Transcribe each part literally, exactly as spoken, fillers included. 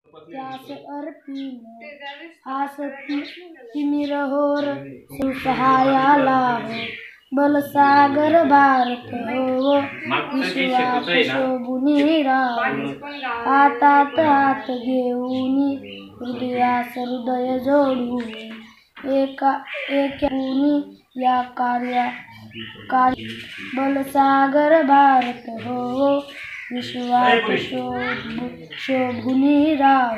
त्यास अर्पिन हासती तिमिर होर सुसहायाला हो बलसागर भारत हो विश्वास शोभुनी राव हातात हात घेऊनी हृदयास हृदय जोडून एका एकानी या कार्या कार्य बलसागर भारत हो विश्वास शोभुनी राव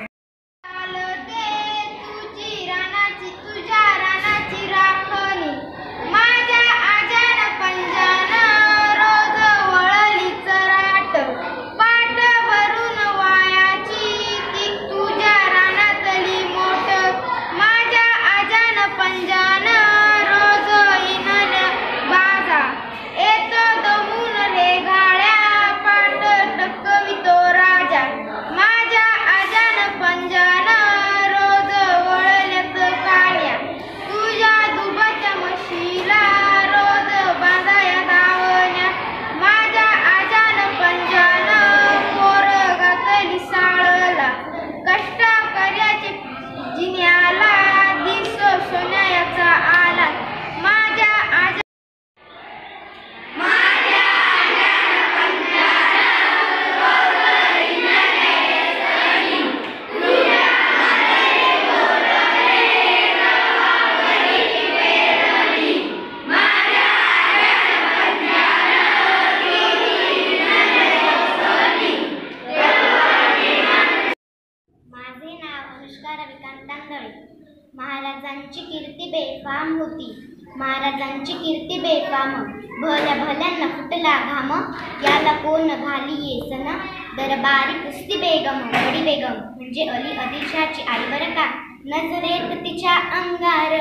महाराजांची कीर्ती बेफाम होती महाराजांची कीर्ती बेफाम भल्या भल्यांना फुटला घाम याला कोण घाली येसन दरबारी कुस्ती बेगम बडी बेगम म्हणजे अली आदिलशाहची आई बरं का नजरेत तिच्या अंगार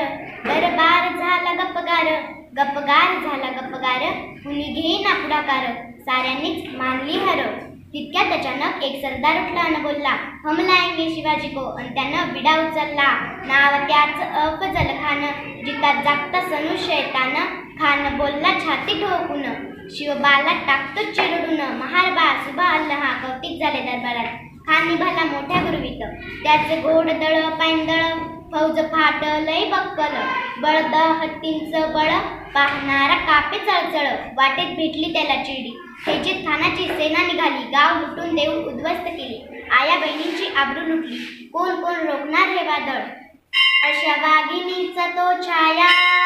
दरबार झाला गपगार गपगार झाला गपगार कुणी घेईना पुढाकार साऱ्यांनीच मानली हर तितक्यात अचानक एक सरदार उठला आणि बोलला हम लाएंगे शिवाजी को आणि त्यानं विडा उचलला नाव त्याच अफजल खान जितात जागता सनू शैतान खान बोलला छाती ठोकून शिवबाला टाकतो चिरडून महारबा सुबा अल्लाह कौतिक झाले दरबारात खान निभाला मोठ्या गुरवीत त्याचे घोडदळ पायंदळ फौज फाट लय बक्कल बळद हत्तींचं बळ पाहणारा कापे चळचळ वाटेत भेटली त्याला चिडी खेचीत खानाची सेना निघाली गाव लुटून देऊ उद्ध्वस्त केली आया बहिणींची आबरू लुटली कोण कोण रोखणार हे वादळ अशा वाघिणीचा तो छाया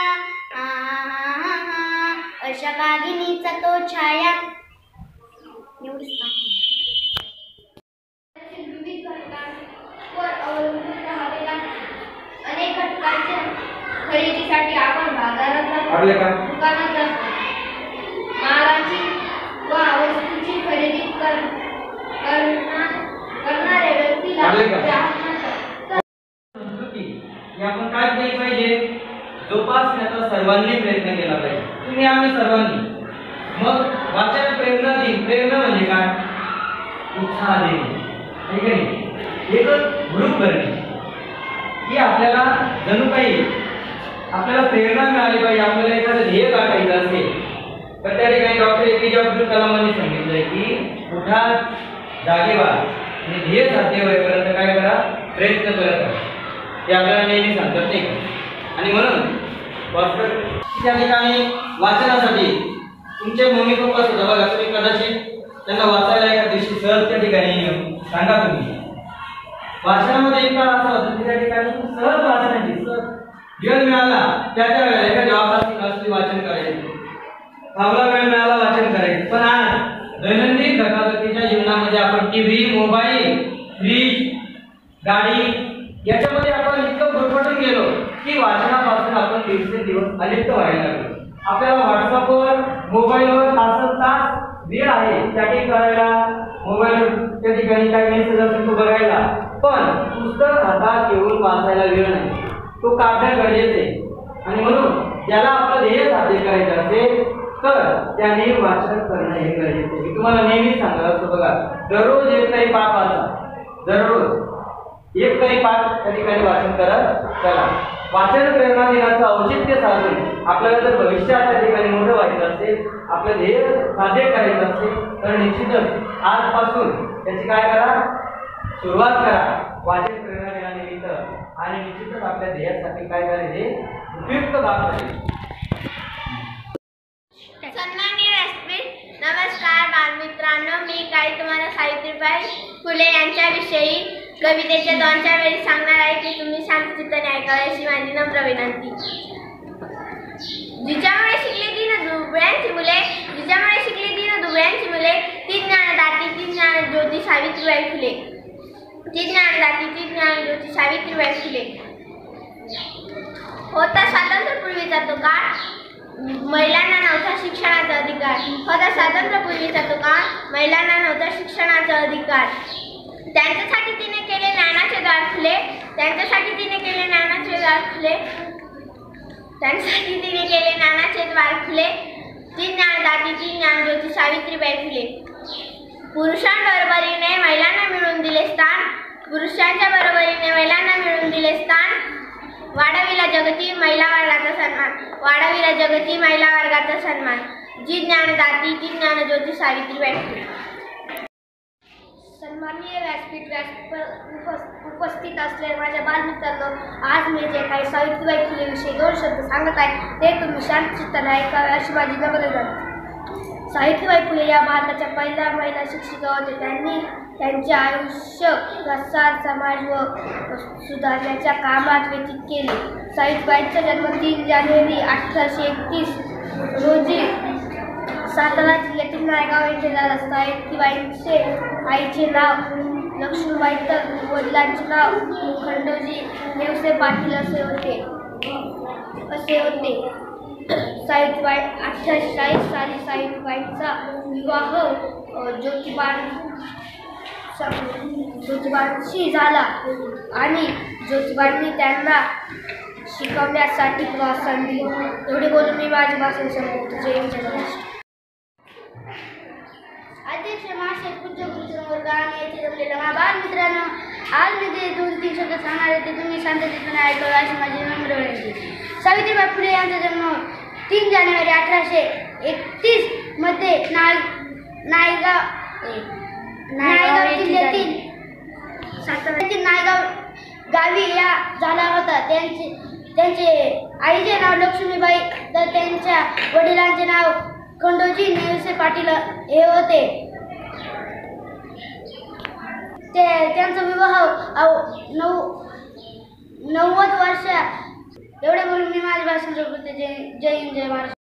अशा वाघिणीचा तो छाया एवढीच विविध घटकांवर अवलंबून राहावे लागते अनेक घटकांच्या खरेदीसाठी आपण बाजारात जातो दुकानात जातो मालाची व वस्तूची खरेदी करणाऱ्या व्यक्तीला ग्राहक म्हणतात आपण काय केले पाहिजे जोपासण्याचा सर्वांनी प्रयत्न केला पाहिजे तुम्ही आम्ही सर्वांनी मग वाचन प्रेरणा दिन प्रेरणा म्हणजे काय उत्साह देणे ठीक आहे एकच ग्रुप करणे की आपल्याला जणू काही आपल्याला प्रेरणा मिळाली पाहिजे आपल्याला एखादं ध्येय गाठायचं असेल तर त्या ठिकाणी डॉक्टर ए पी जे अब्दुल कलामांनी सांगितलंय की उठा जागे व्हा आणि ध्येय साध्य होईपर्यंत काय करा प्रयत्न करत राहा ते आपल्याला नेहमी सांगतात नाही का आणि म्हणून त्या ठिकाणी वाचनासाठी तुमचे मम्मी पप्पा सुद्धा बघा तुम्ही कदाचित त्यांना वाचायला एका दिवशी सहज त्या ठिकाणी सांगा तुम्ही वाचनामध्ये एक काळ असा होता त्या ठिकाणी सहज वाचनाची सहज वेळ मिळाला त्याच्या वेळेला एका जबाबदारी असली वाचन करायचे फावला वेळ मिळाला वाचन करायचं पण आज दैनंदिन धकाधकीच्या जीवनामध्ये आपण टीव्ही मोबाईल फ्रीज गाडी याच्यामध्ये आपण इतकं गुरफटून गेलो की वाचनापासून आपण दिवसेंदिवस अलिप्त व्हायला लागलो आपल्याला व्हॉट्सअपवर मोबाईलवर तासन तास वेळ आहे चॅटिंग करायला मोबाईलवर त्या ठिकाणी काही मेसेज असेल तो बघायला पण पुस्तक हातात घेऊन वाचायला वेळ नाही तो काढणं गरजेचं आहे आणि म्हणून ज्याला आपलं ध्येय साध्य करायचं असेल तर त्याने वाचन करणं हे गरजेचं आहे तुम्हाला नेहमी सांगत असतो बघा दररोज एक तरी पाठ वाचा दररोज एक तरी पाठ त्या ठिकाणी वाचन करत चला वाचन प्रेरणा दिनाचं औचित्य साधून आपल्याला जर भविष्यात त्या ठिकाणी मोठं व्हायचं असेल आपलं ध्येय साध्य करायचं असेल तर निश्चितच आजपासून त्याची काय करा सुरुवात करा वाचन प्रेरणा दिनानिमित्त आणि निश्चितच आपल्या ध्येयासाठी काय करेल हे उपयुक्त काम करेल. सन्माननीय व्यासपीठ, नमस्कार बालमित्रांनो. मी काही तुम्हाला सावित्रीबाई फुले यांच्याविषयी कवितेच्या दोनच्या वेळी सांगणार आहे की तुम्ही शांतचित्ताने ऐकावे अशी माझी नम्र विनंती. जिच्यामुळे शिकली तीन दुबळ्यांची मुले, जिच्यामुळे शिकली तीन दुबळ्यांची मुले, ती ज्ञानदाती ती ज्ञान ज्योती सावित्रीबाई फुले. ती ज्ञानदाती ती ज्ञान ज्योती सावित्रीबाई फुले. होता स्वातंत्र्यपूर्वीचा तो काळ, महिलांना नव्हता शिक्षणाचा अधिकार. होता स्वातंत्र्यपूर्वीचा तो काळ, महिलांना नव्हता शिक्षणाचा अधिकार. त्यांच्यासाठी तिने केले ज्ञानाचे द्वार खुले, त्यांच्यासाठी तिने केले ज्ञानाचे द्वार खुले, त्यांच्यासाठी तिने केले ज्ञानाचे द्वार खुले. ती ज्ञानदाती ती ज्ञानज्योती सावित्रीबाई फुले. पुरुषांबरोबरीने महिलांना मिळवून दिले स्थान, पुरुषांच्या बरोबरीने महिलांना मिळवून दिले स्थान. वाढविला जगती महिला वर्गाचा सन्मान, वाढविला जगती महिला वर्गाचा सन्मान. जी ज्ञानदाती ती ज्ञानज्योती सावित्रीबाई फुले. सन्माननीय व्यासपीठ व्यासपीठ उपस्थित असलेल्या माझ्या बालमित्रांनो, आज मी जे काही सावित्रीबाई फुले विषयी दोन शब्द सांगत आहे ते तुम्ही शांतचित्ताने ऐकावे अशी माझी नम्र विनंती. सावित्रीबाई फुले या भारताच्या पहिल्या महिला शिक्षिका होत्या. त्यांनी त्यांचे आयुष्य प्रसार समाज व सुधारण्याच्या कामात व्यतीत केले. सावित्रीबाईंचा जन्म तीन जानेवारी अठराशे एकतीस रोजी सातारा जिल्ह्यातील नायगाव येथे झाला. सावित्रीबाईंचे आईचे नाव लक्ष्मीबाई तर वडिलांचे नाव खंडोजी नेवसे पाटील असे होते असे होते सावित्रीबाई अठराशे चाळीस साली सावित्रीबाईंचा विवाह ज्योतिबा ज्योतिबांशी झाला आणि ज्योतिबांनी त्यांना शिकवण्यासाठी प्रोत्साहन दिले. एवढे बोलून मी माझी भाषण संपवतो. जय हिंद, जय महाराष्ट्र. अध्यक्ष महाशय, पूज्य गुरुजनवर्ग आणि येथे जमलेल्या बालमित्रांनो, आज मी जे दोन तीन शब्द सांगणार आहे ते तुम्ही शांततेने ऐकावे अशी माझी नम्र विनंती. सावित्रीबाई फुले यांचा जन्म तीन जानेवारी अठराशे एकतीस मध्ये नाय नायगाव नायगाव जिल्ह्यातील सातारा नायगाव गावी या झाला होता. त्यांचे त्यांचे आईचे नाव लक्ष्मीबाई तर त्यांच्या वडिलांचे नाव खंडोजी नेवसे पाटील हे होते. ते त्यांचा विवाह नऊ नव्वद वर्ष. एवढे बोलून मी माझे भाषण करते. जय जय हिंद, जय महाराष्ट्र.